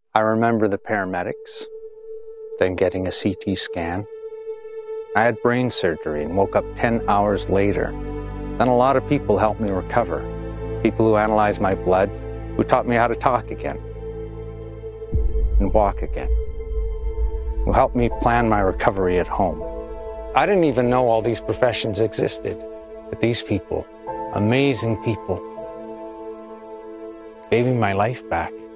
I remember the paramedics, then getting a CT scan. I had brain surgery and woke up 10 hours later. Then a lot of people helped me recover. People who analyzed my blood, who taught me how to talk again and walk again, who helped me plan my recovery at home. I didn't even know all these professions existed, but these people, amazing people, gave me my life back.